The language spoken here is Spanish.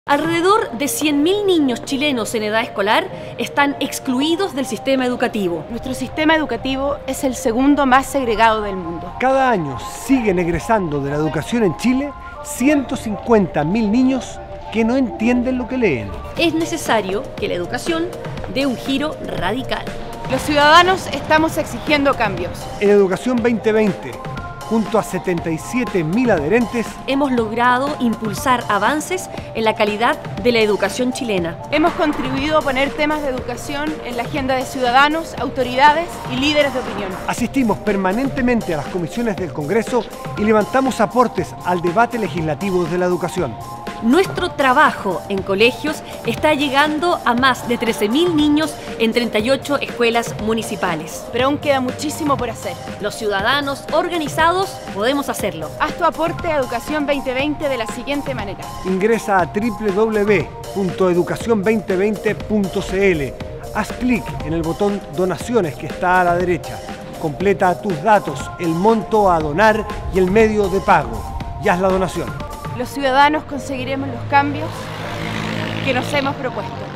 Alrededor de 100.000 niños chilenos en edad escolar están excluidos del sistema educativo. Nuestro sistema educativo es el segundo más segregado del mundo. Cada año siguen egresando de la educación en Chile 150.000 niños que no entienden lo que leen. Es necesario que la educación dé un giro radical. Los ciudadanos estamos exigiendo cambios. En Educación 2020, junto a 77.000 adherentes, hemos logrado impulsar avances en la calidad de la educación chilena. Hemos contribuido a poner temas de educación en la agenda de ciudadanos, autoridades y líderes de opinión. Asistimos permanentemente a las comisiones del Congreso y levantamos aportes al debate legislativo de la educación. Nuestro trabajo en colegios está llegando a más de 13.000 niños en 38 escuelas municipales. Pero aún queda muchísimo por hacer. Los ciudadanos organizados podemos hacerlo. Haz tu aporte a Educación 2020 de la siguiente manera. Ingresa a www.educacion2020.cl. Haz clic en el botón Donaciones que está a la derecha. Completa tus datos, el monto a donar y el medio de pago. Y haz la donación. Los ciudadanos conseguiremos los cambios que nos hemos propuesto.